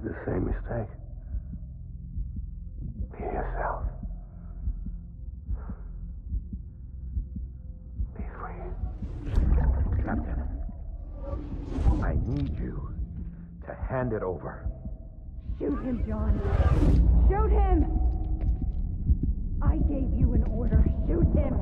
made the same mistake. Be yourself. Be free. Captain, I need you to hand it over. Shoot him, John. Shoot him! I gave you an order. Shoot him!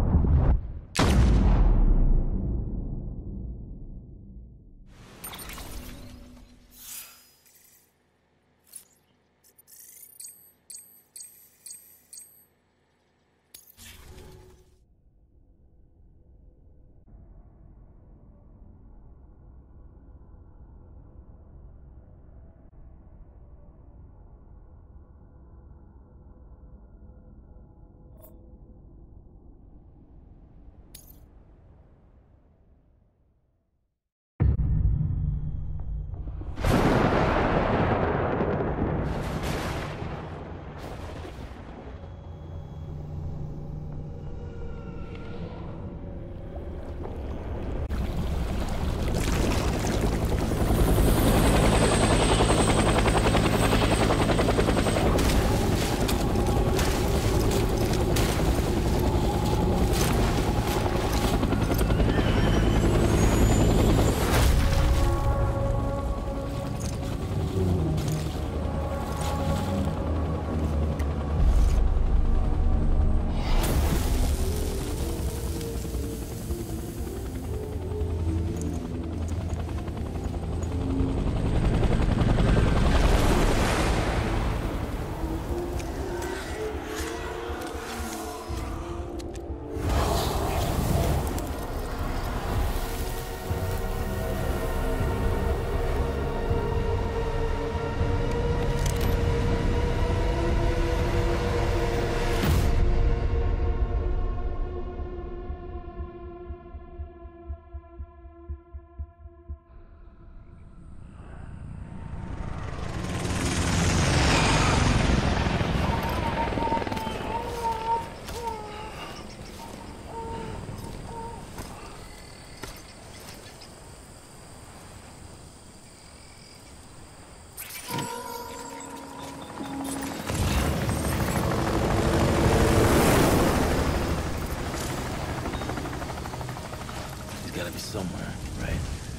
Gotta be somewhere, right?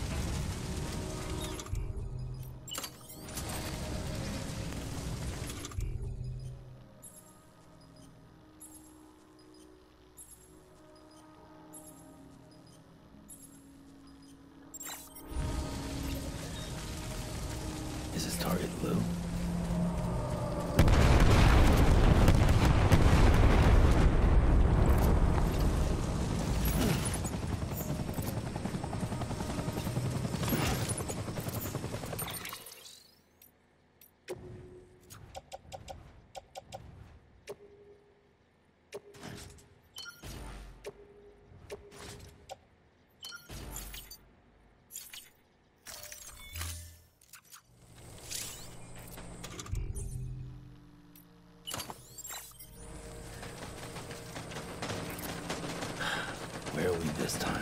Is his target blue? Where are we this time?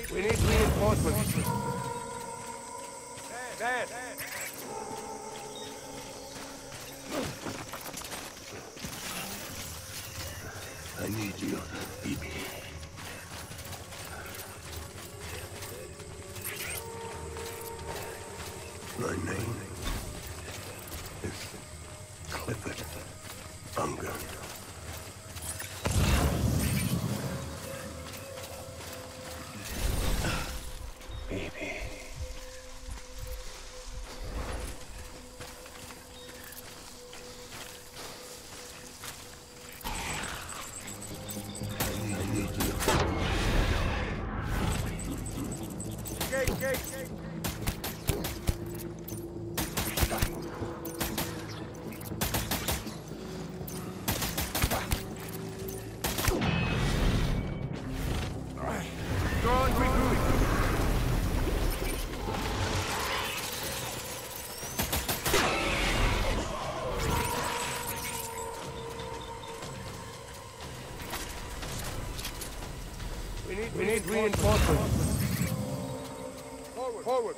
We need reinforcements. Dad! I need you, baby. My name is Clifford Unger. Baby. I need you. Gate! Drawing recruit. We need reinforcements. Forward.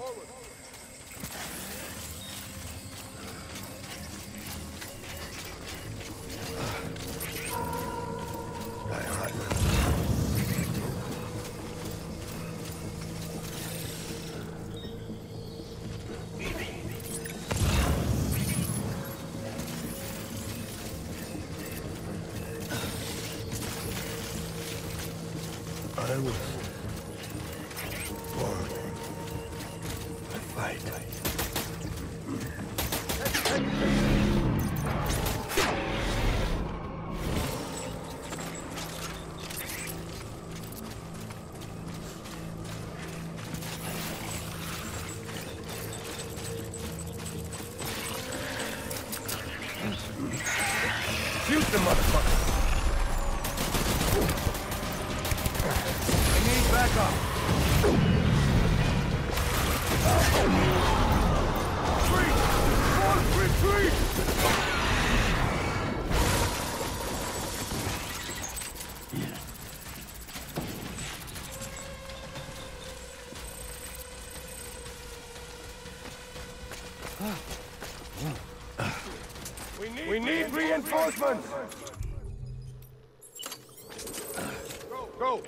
I was born to fight. Shoot the motherfucker! I need backup! Retreat! We need reinforcements! Go!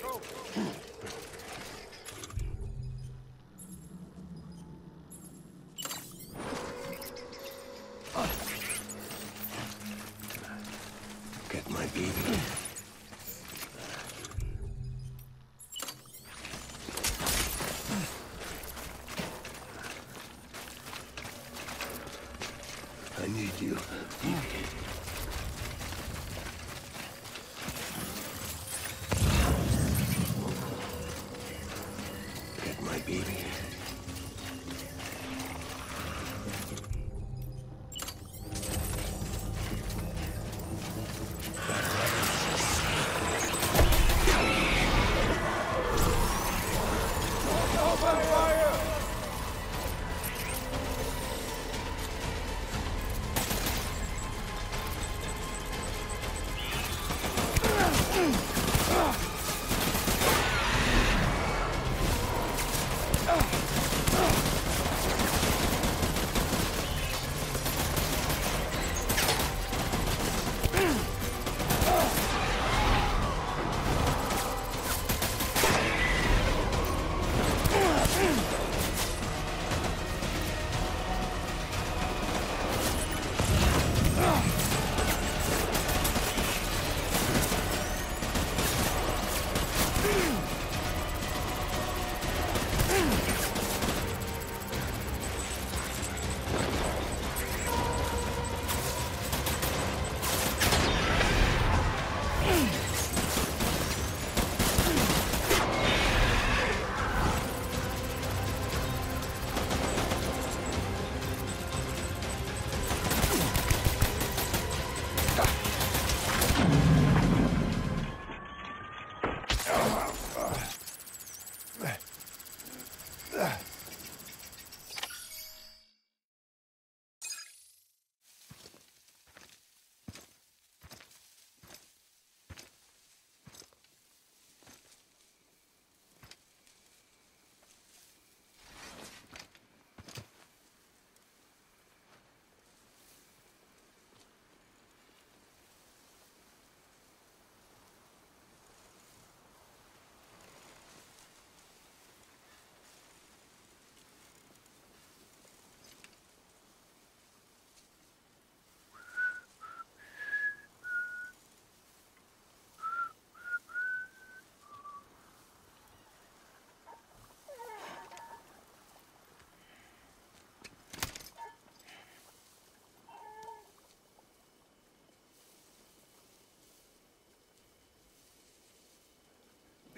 Get my baby. I need you, baby. Get my baby. Open fire!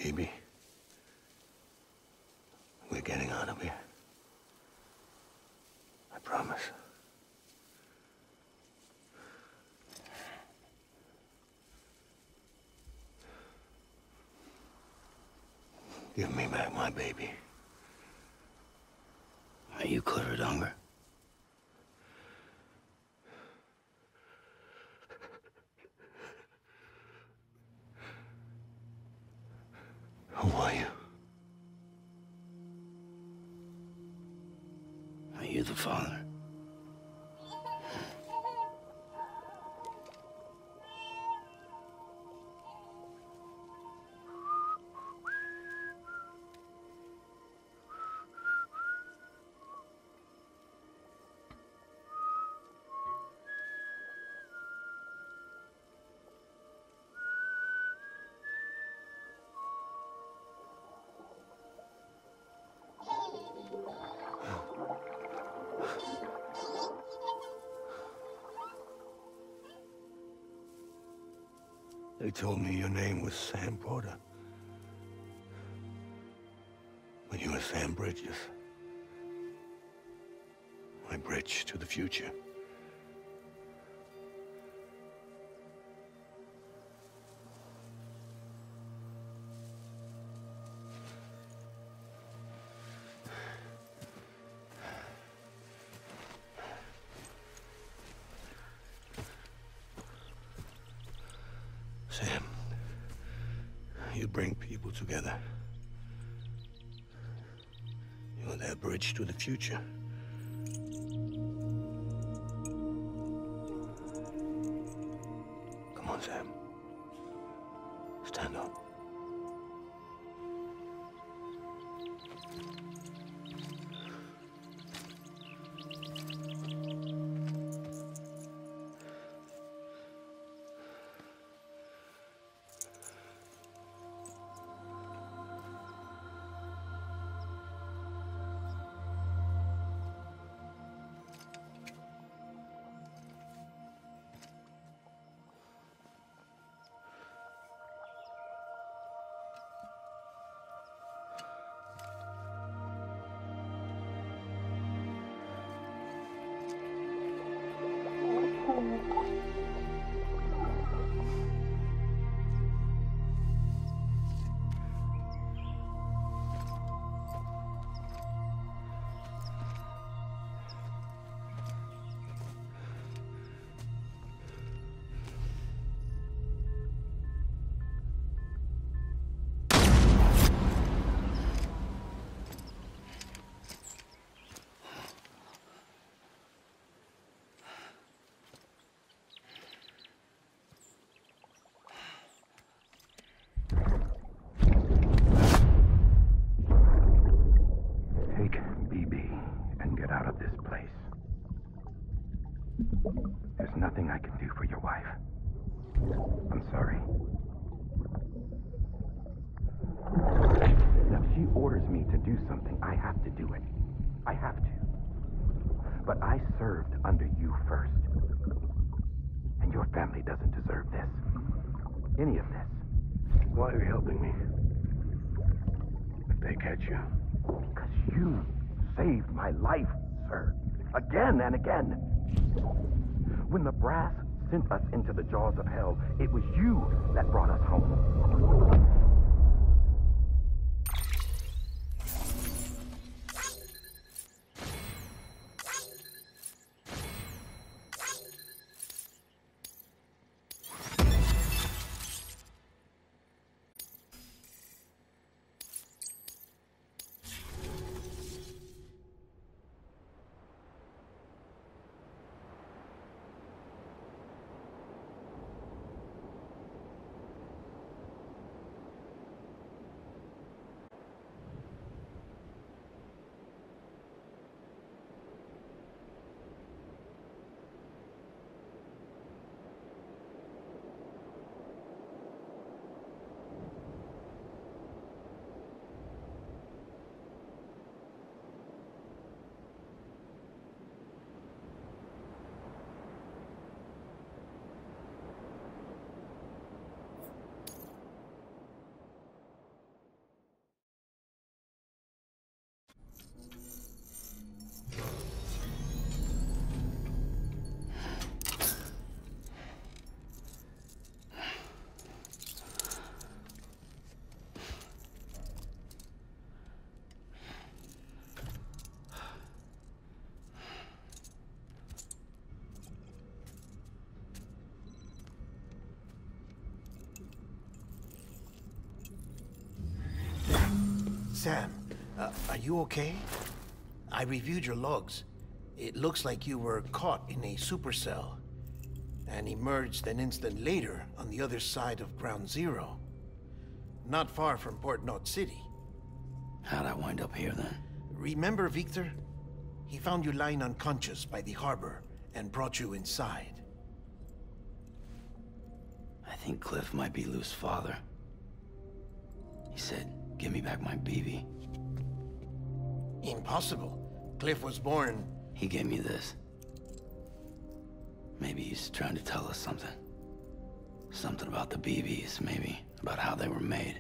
Baby, we're getting out of here. I promise. Give me back my baby. Are you clear, Donger? Who are you? Are you the father? They told me your name was Sam Porter. But you were Sam Bridges. My bridge to the future. Sam, you bring people together. You're their bridge to the future. Come on, Sam. Stand up. Take BB and get out of this place. There's nothing I can do for your wife. I'm sorry. Now, if she orders me to do something, I have to do it. I have to. But I served under you first. And your family doesn't deserve this. Any of this. Why are you helping me? If they catch you. Because you saved my life, sir. Again and again. When the brass sent us into the jaws of hell, it was you that brought us home. Sam, are you okay? I reviewed your logs. It looks like you were caught in a supercell and emerged an instant later on the other side of Ground Zero. Not far from Port Knot City. How'd I wind up here then? Remember Victor? He found you lying unconscious by the harbor and brought you inside. I think Cliff might be Lou's father. He said, give me back my BB. Impossible. Cliff was born... He gave me this. Maybe he's trying to tell us something. Something about the BBs, maybe. About how they were made.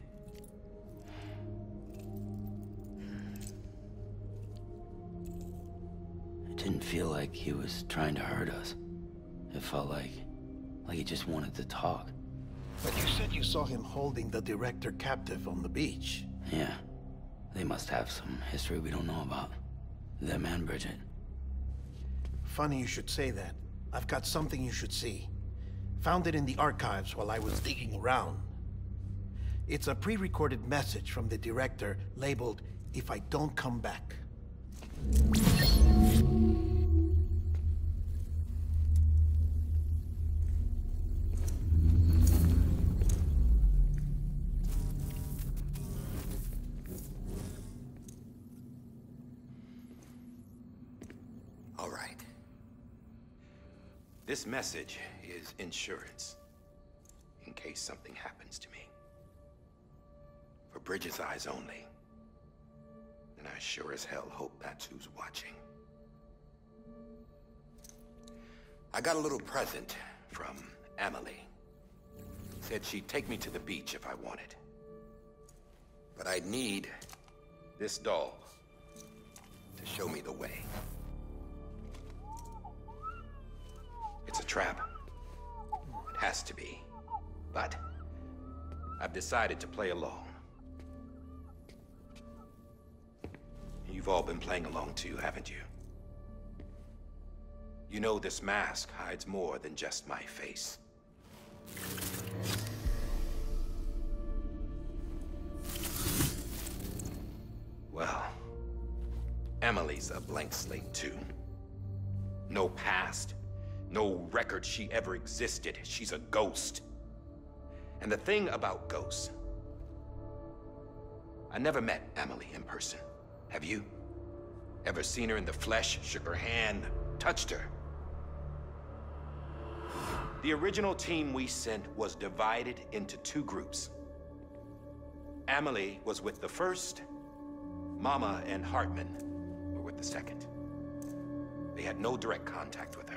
It didn't feel like he was trying to hurt us. It felt like he just wanted to talk. But you said you saw him holding the director captive on the beach. Yeah. They must have some history we don't know about. Them and Bridget. Funny you should say that. I've got something you should see. Found it in the archives while I was digging around. It's a pre-recorded message from the director labeled, "If I don't come back." All right. This message is insurance, in case something happens to me. For Bridget's eyes only. And I sure as hell hope that's who's watching. I got a little present from Emily. Said she'd take me to the beach if I wanted. But I'd need this doll to show me the way. It's a trap. It has to be. But I've decided to play along. You've all been playing along too, haven't you? You know this mask hides more than just my face. Well, Emily's a blank slate too. No past. No record she ever existed. She's a ghost. And the thing about ghosts... I never met Emily in person. Have you? Ever seen her in the flesh, shook her hand, touched her? The original team we sent was divided into two groups. Emily was with the first. Mama and Hartman were with the second. They had no direct contact with her.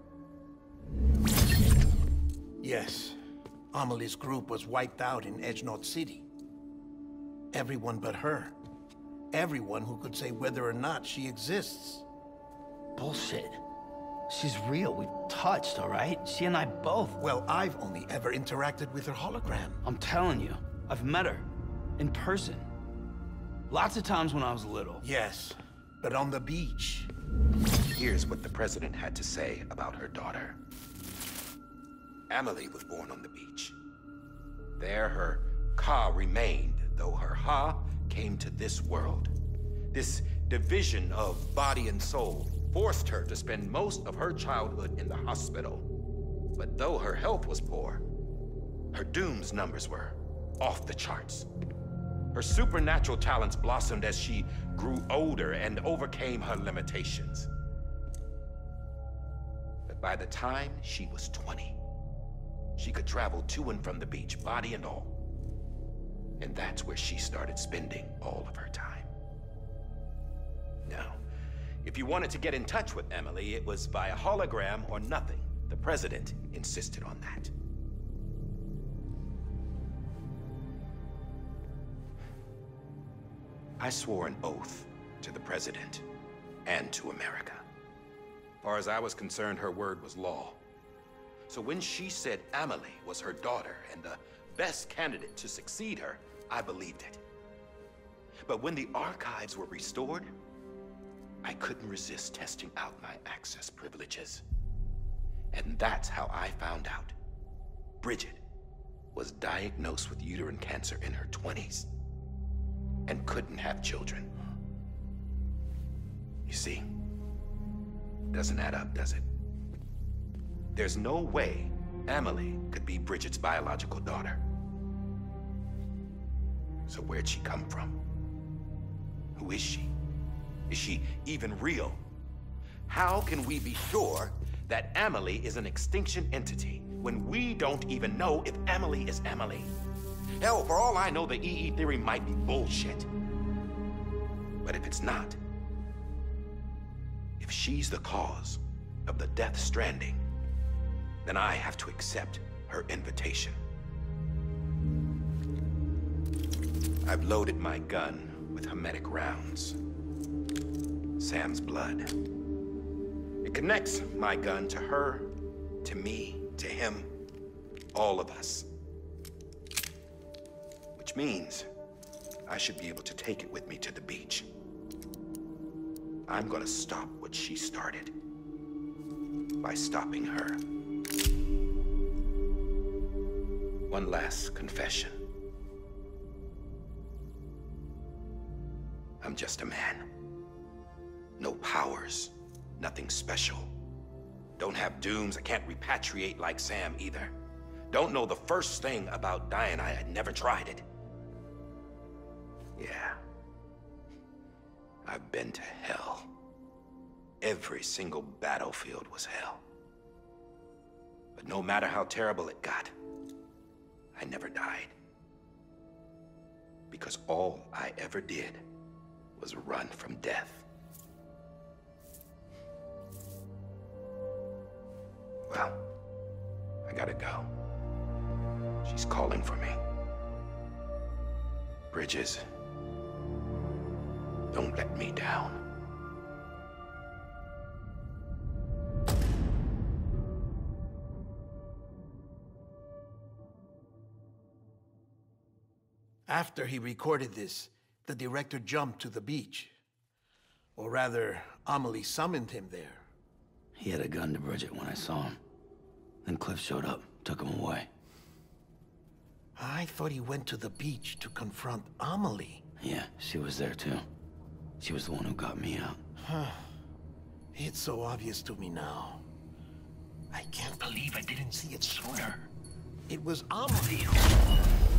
Yes. Amelie's group was wiped out in Edge Knot City. Everyone but her. Everyone who could say whether or not she exists. Bullshit. She's real. We've touched, all right? She and I both. Well, I've only ever interacted with her hologram. I'm telling you, I've met her. In person. Lots of times when I was little. Yes, but on the beach. Here's what the president had to say about her daughter. Emily was born on the beach. There her Ka remained, though her Ha came to this world. This division of body and soul forced her to spend most of her childhood in the hospital. But though her health was poor, her Doom's numbers were off the charts. Her supernatural talents blossomed as she grew older and overcame her limitations. But by the time she was 20, she could travel to and from the beach, body and all. And that's where she started spending all of her time. Now, if you wanted to get in touch with Emily, it was via hologram or nothing. The president insisted on that. I swore an oath to the president and to America. As far as I was concerned, her word was law. So when she said Emily was her daughter and the best candidate to succeed her, I believed it. But when the archives were restored, I couldn't resist testing out my access privileges. And that's how I found out Bridget was diagnosed with uterine cancer in her 20s. and couldn't have children. You see, doesn't add up, does it? There's no way Amelie could be Bridget's biological daughter. So where'd she come from? Who is she? Is she even real? How can we be sure that Amelie is an extinction entity when we don't even know if Amelie is Amelie? Hell, for all I know, the EE theory might be bullshit. But if it's not, if she's the cause of the death stranding, then I have to accept her invitation. I've loaded my gun with hermetic rounds. Sam's blood. It connects my gun to her, to me, to him, all of us. Which means I should be able to take it with me to the beach. I'm gonna stop what she started by stopping her. One last confession. I'm just a man. No powers, nothing special. Don't have dooms, I can't repatriate like Sam either. Don't know the first thing about dying, I had never tried it. Yeah. I've been to hell. Every single battlefield was hell. But no matter how terrible it got, I never died. Because all I ever did was run from death. Well, I gotta go. She's calling for me. Bridges, don't let me down. After he recorded this, the director jumped to the beach. Or rather, Amelie summoned him there. He had a gun to Bridget when I saw him. Then Cliff showed up, took him away. I thought he went to the beach to confront Amelie. Yeah, she was there too. She was the one who got me out. It's so obvious to me now. I can't believe I didn't see it sooner. It was Amelie who...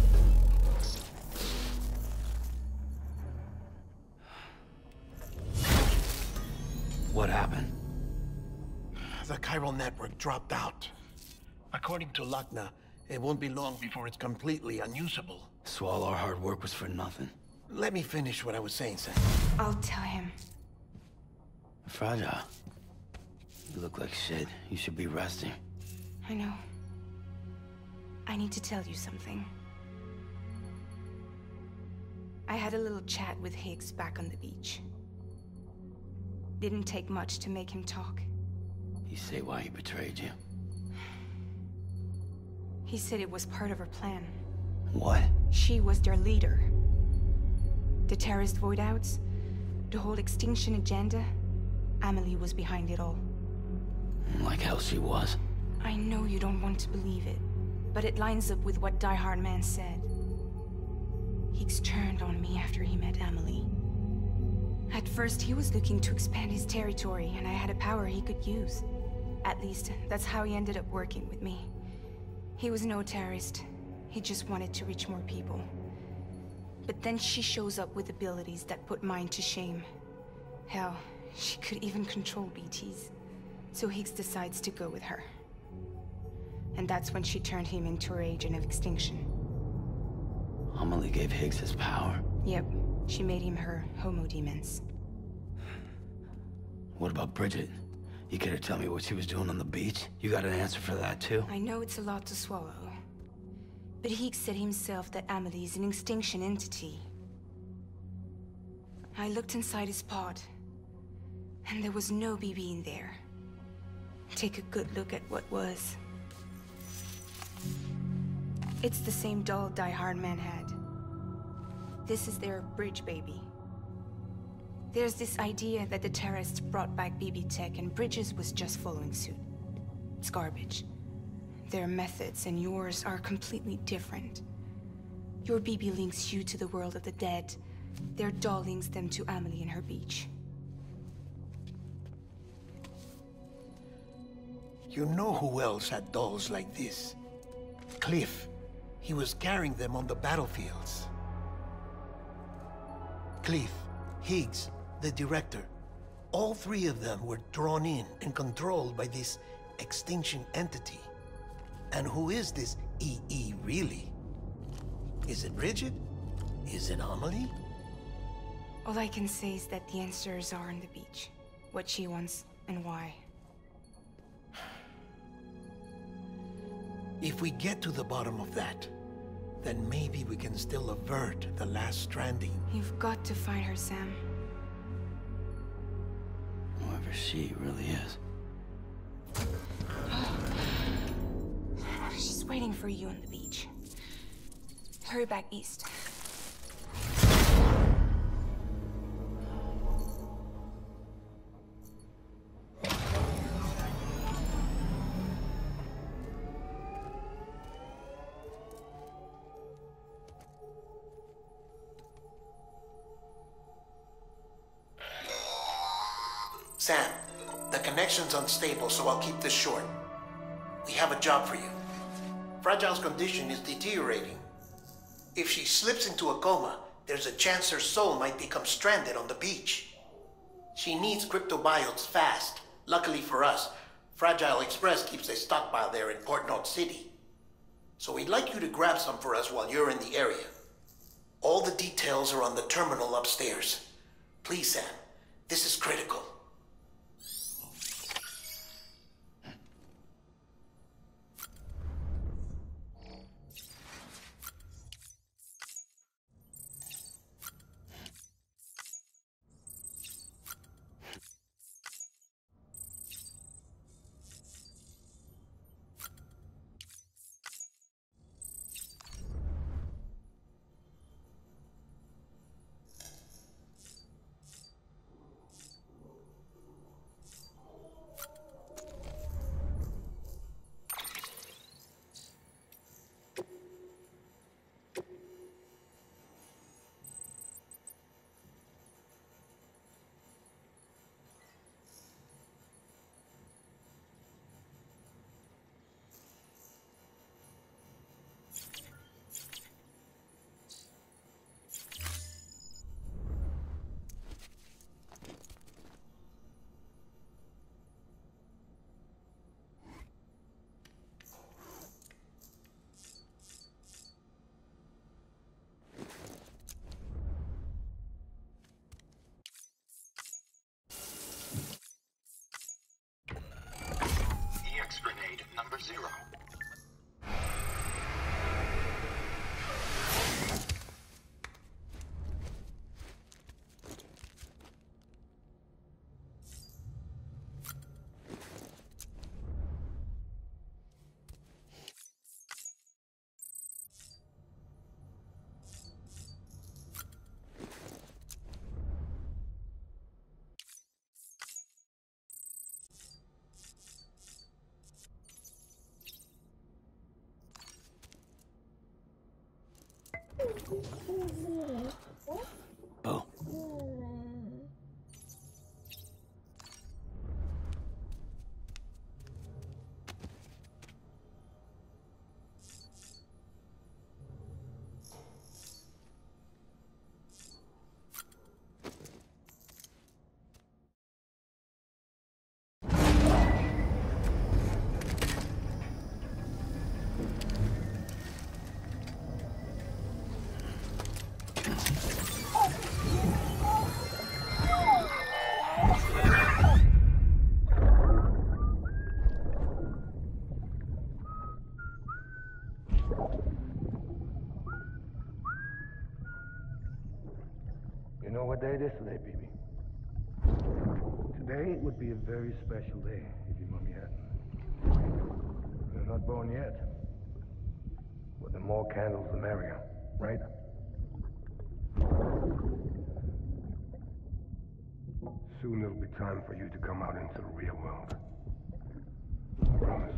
What happened? The chiral network dropped out. According to Lakna, it won't be long before it's completely unusable. So all our hard work was for nothing. Let me finish what I was saying, Sam. I'll tell him. Fragile. You look like shit. You should be resting. I know. I need to tell you something. I had a little chat with Higgs back on the beach. Didn't take much to make him talk. You say why he betrayed you? He said it was part of her plan. What? She was their leader. The terrorist void-outs, the whole extinction agenda, Amelie was behind it all. Like hell she was. I know you don't want to believe it, but it lines up with what Die Hard Man said. Higgs turned on me after he met Amelie. At first, he was looking to expand his territory, and I had a power he could use. At least, that's how he ended up working with me. He was no terrorist. He just wanted to reach more people. But then she shows up with abilities that put mine to shame. Hell, she could even control BTs. So Higgs decides to go with her. And that's when she turned him into her agent of extinction. Amelie gave Higgs his power. Yep, she made him her Homo Demens. What about Bridget? You care to tell me what she was doing on the beach? You got an answer for that too? I know it's a lot to swallow. But Higgs said himself that Amelie is an extinction entity. I looked inside his pod, and there was no BB in there. Take a good look at what was. It's the same doll Die Hard Man had. This is their bridge baby. There's this idea that the terrorists brought back BB tech and Bridges was just following suit. It's garbage. Their methods and yours are completely different. Your BB links you to the world of the dead, Their doll links them to Amelie and her beach. You know who else had dolls like this? Cliff. He was carrying them on the battlefields. Cliff, Higgs, the director. All three of them were drawn in and controlled by this extinction entity. And who is this EE really? Is it Bridget? Is it Amelie? All I can say is that the answers are on the beach. What she wants and why. If we get to the bottom of that, then maybe we can still avert the last stranding. You've got to find her, Sam. Whoever she really is. She's waiting for you on the beach. Hurry back east. Sam, the connection's unstable, so I'll keep this short. We have a job for you. Fragile's condition is deteriorating. If she slips into a coma, there's a chance her soul might become stranded on the beach. She needs cryptobiotes fast. Luckily for us, Fragile Express keeps a stockpile there in Port North City. So we'd like you to grab some for us while you're in the area. All the details are on the terminal upstairs. Please, Sam, this is critical. Grenade number 0. Oh. You know what day it is today, baby? Today would be a very special day if your mommy hadn't. You're not born yet. But the more candles, the merrier, right? Soon it'll be time for you to come out into the real world. I promise.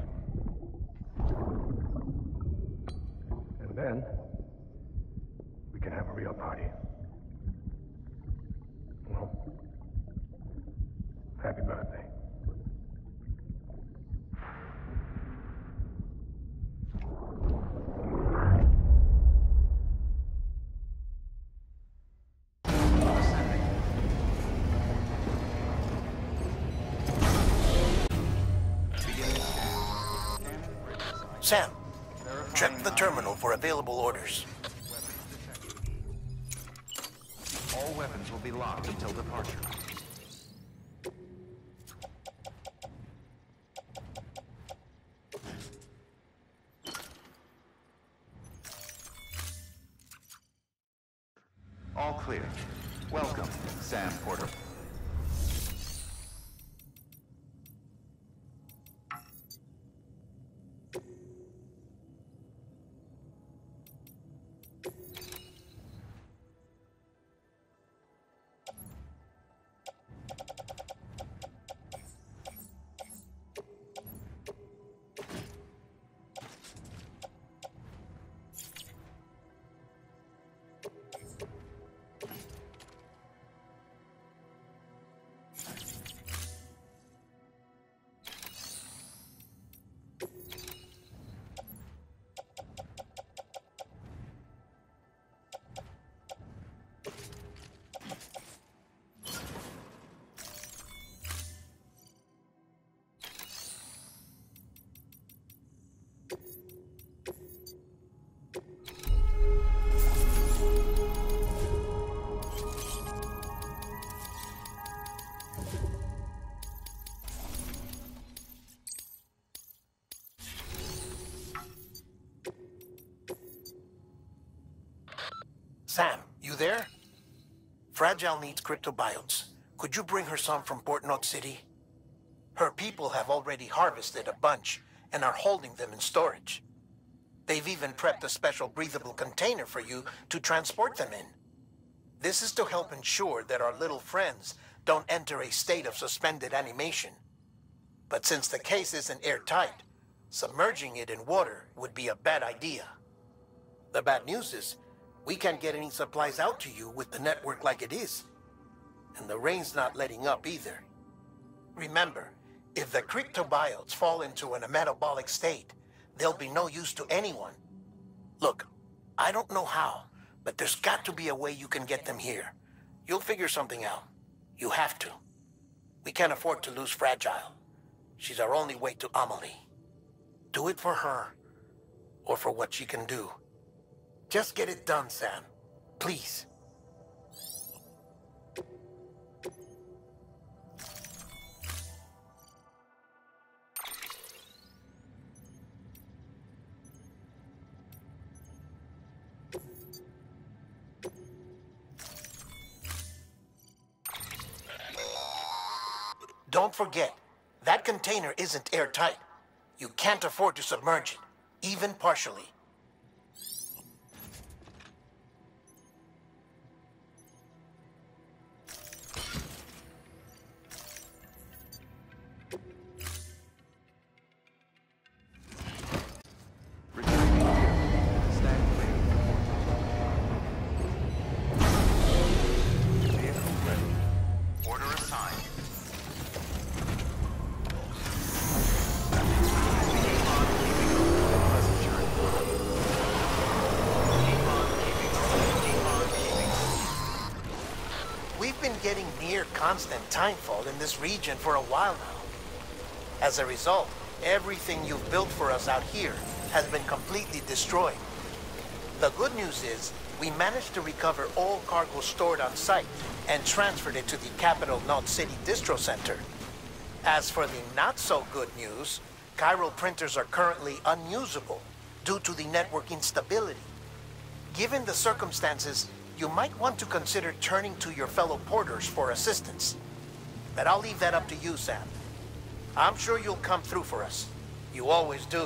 And then, we can have a real party. Sam, check the terminal for available orders. All weapons will be locked until departure. All clear. Welcome, Sam Porter. Sam, you there? Fragile needs cryptobiotes. Could you bring her some from Port Knot City? Her people have already harvested a bunch and are holding them in storage. They've even prepped a special breathable container for you to transport them in. This is to help ensure that our little friends don't enter a state of suspended animation. But since the case isn't airtight, submerging it in water would be a bad idea. The bad news is, we can't get any supplies out to you with the network like it is. And the rain's not letting up either. Remember, if the cryptobiotes fall into an metabolic state, they'll be no use to anyone. Look, I don't know how, but there's got to be a way you can get them here. You'll figure something out. You have to. We can't afford to lose Fragile. She's our only way to Amelie. Do it for her, or for what she can do. Just get it done, Sam. Please. Don't forget, that container isn't airtight. You can't afford to submerge it, even partially. Getting near constant timefall in this region for a while now. As a result, everything you've built for us out here has been completely destroyed. The good news is, we managed to recover all cargo stored on site and transferred it to the Capital Knot City Distro Center. As for the not-so-good news, chiral printers are currently unusable due to the network instability. Given the circumstances, you might want to consider turning to your fellow porters for assistance. But I'll leave that up to you, Sam. I'm sure you'll come through for us. You always do.